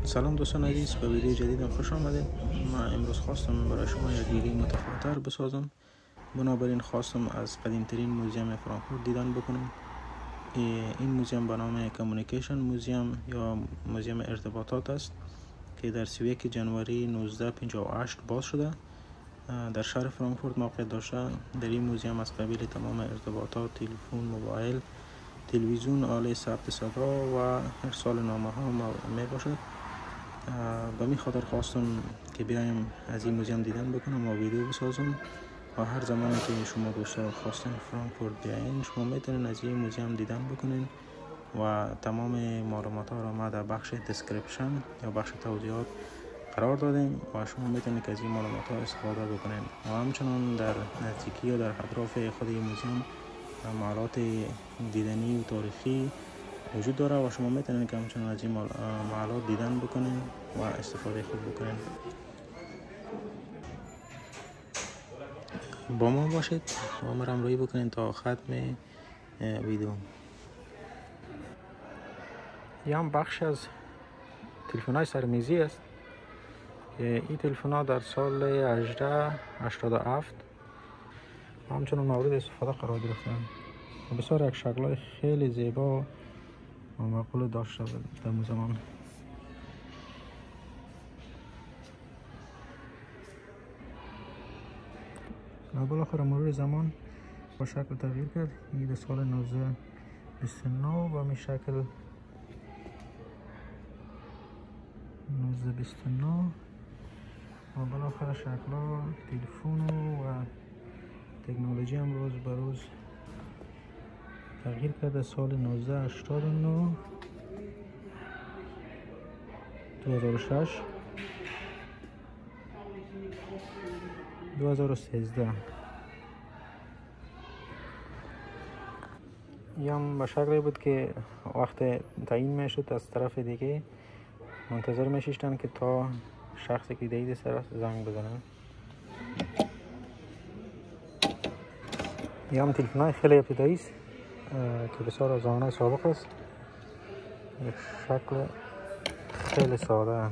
سلام دوستان عزیز، به ویدیو جدیدم خوش آمدید. من امروز خواستم برای شما یک دیدی متفاوت‌تر بسازم. بنابراین خواستم از قدیمترین موزیم فرانکفورت دیدن بکنم. این موزیم به نام Kommunikation موزیم یا موزیم ارتباطات است که در 31 جنوری 1958 باز شده. در شهر فرانکفورت موقعیت داشته. در این موزیم از قبیل تمام ارتباطات، تلفن، موبایل، تلویزیون، آله ثبت صدا و ارسال نامه ها می باشد. به می خاطر خواستم که بیایم از این موزیم دیدن بکنم و ویدیو بسازم و هر زمانی که شما دوستا خواستین فرانکفورت بیاین شما میتونین از این موزیم دیدن بکنین و تمام معلومات ها را ما در بخش دسکریپشن یا بخش توضیحات قرار دادیم و شما میتونید که از این معلومات ها استفاده بکنین و همچنان در نزدیکی یا در اطراف خود این موزیم معلومات دیدنی و تاریخی وجود داره و شما میتونید که همچنان از این معلومات دیدن بکنین و استفاده خوب بکنین. با ما باشید و ما همراهی بکنین تا ختم ویدیو. یه هم بخش از تلفن های سرمیزی است که این تلفن ها در سال 1887 همچنان مورد استفاده قرار گرفتن و بسیار یک شکل‌های خیلی زیبا و معقول داشته در اون زمان. و بالاخره مرور زمان با شکل تغییر کرد. این در سال 1929 و می شکل 1929 و بالاخره شکل‌ها تلفن و تکنولوژی هم روز به روز تغییر کرده. سال 1989 2006 2013 هم به شکلی بود که وقت تعیین میشد از طرف دیگه منتظر میشیشتن که تا شخصی که دید سر زنگ بزنن. هم تلفن های خیلی ابتدایی است که بسیار از زمانه سابق است. شکل خیلی ساده.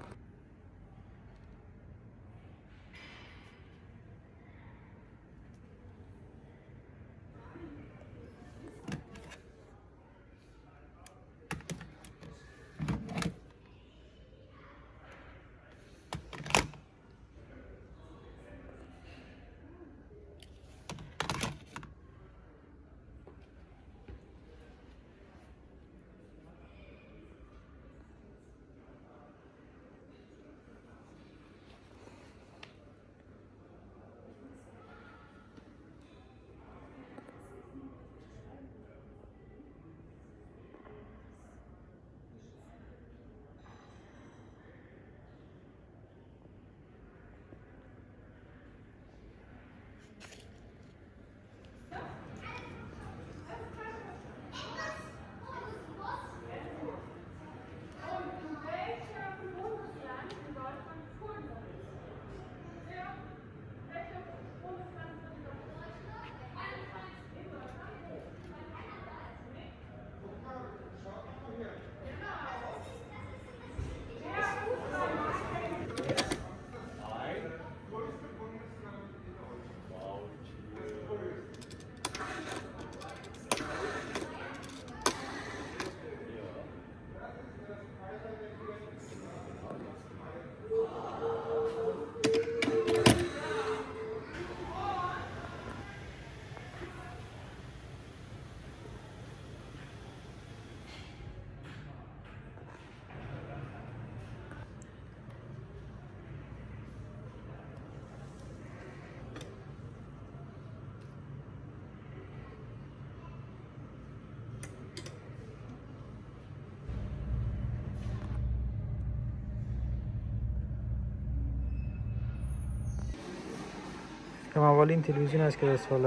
که اولین تلویزیون است که در سال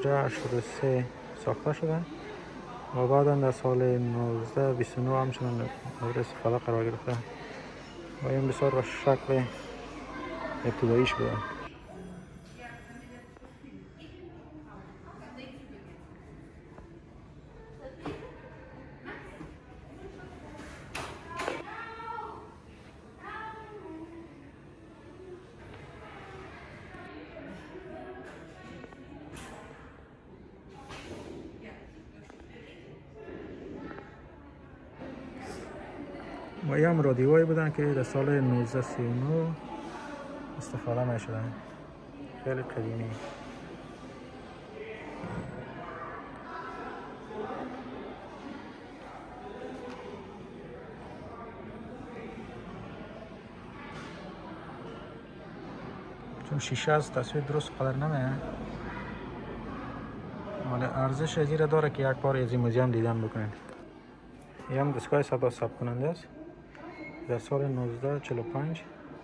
1883 ساخته شده و بعدا در سال 1929 همچنان مورد استفاده قرار گرفته و این بسیار به شکل ابتداییش بوده. و این هم رادیوهایی بودن که در سال 1939 استفاده می شدن، خیلی قدیمی. چون شیشه از تصویر درست قدر نمیه، ولی ارزش از این داره که یک بار از این موزیم دیدن بکنین. این هم دستگاه صدا ثبت کننده است در سال 1945.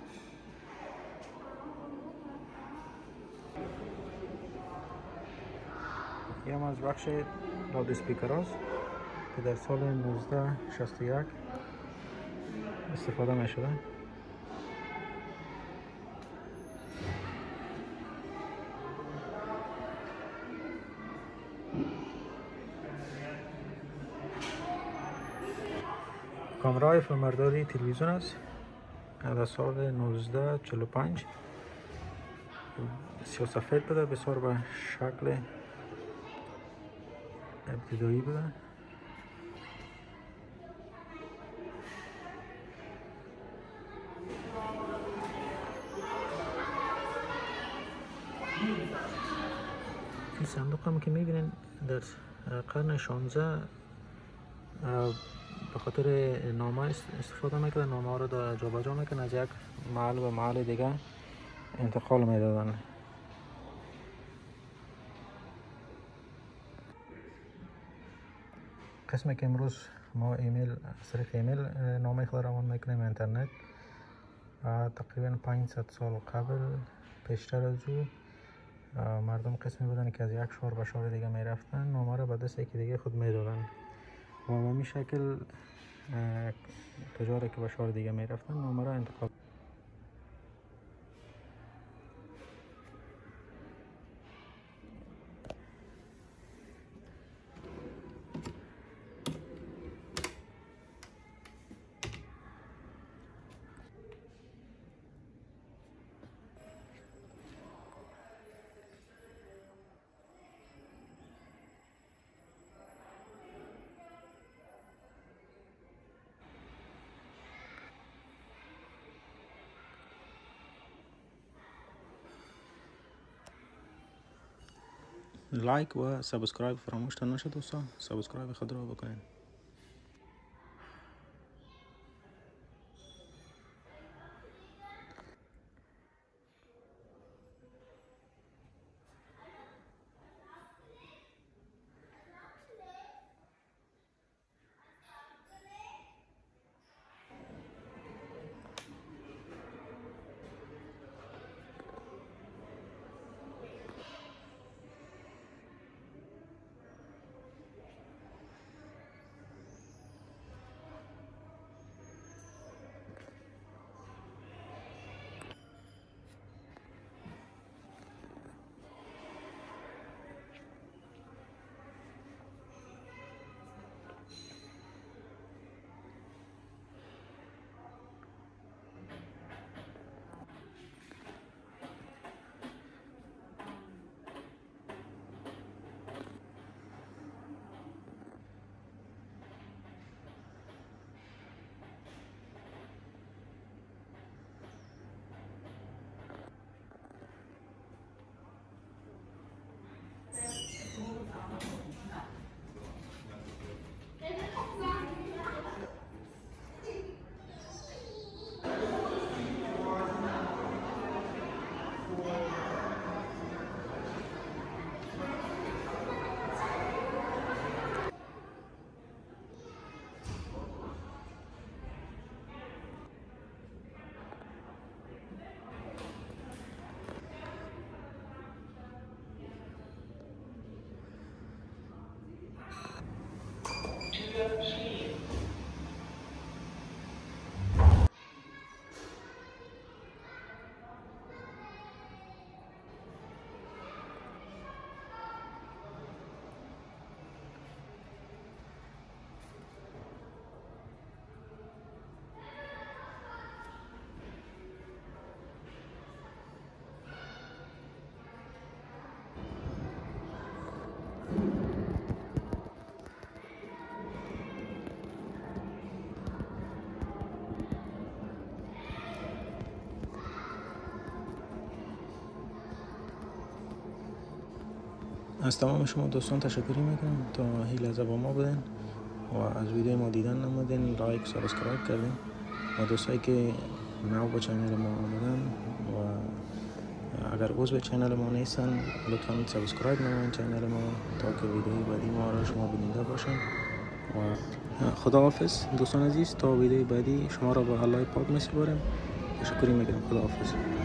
این هم از بخش لاد اسپیکر است که در سال 1961 استفاده می شده. کامرای فیلمبرداری تلویزیون است در سال 1945. سیاه‌سفید بوده، بسیار به شکل ابتدایی بوده. این صندوق هم که میبینین در قرن 16 به خاطر نامه استفاده میکردن، نامه ها رو جابجا میکردن، از یک محل به محل دیگه انتقال میدادن. قسمی که امروز ما ایمیل از طریق ایمیل نامه خود روان میکنیم اینترنت، تقریبا 500 سال قبل پیشتر از او مردم قسمی بودن که از یک شهر به شهر دیگه میرفتن، نامه رو به دست یکی دیگه خود میدادن و به این شکل تجاری که به شهر دیگه میرفتن نامه رو انتقال. لایک و سابسکرایب فراموش نشه دوستان، سابسکرایب خود را بکنین. از تمام شما دوستان تشکری میکنم تا این لحظه با ما بودین و از ویدیو ما دیدن نمودین، لایک سابسکرایب کردین و دوستایی که نو با چنل ما آمدن و اگر عضو چنل ما نیستن لطفا سابسکرایب نمایید چنل ما تا که ویدیوی بعدی ما را شما بیننده باشن و خداحافظ دوستان عزیز. تا ویدیوی بعدی شما را به الله پاک میسپارم. تشکر میکنم. خداحافظ.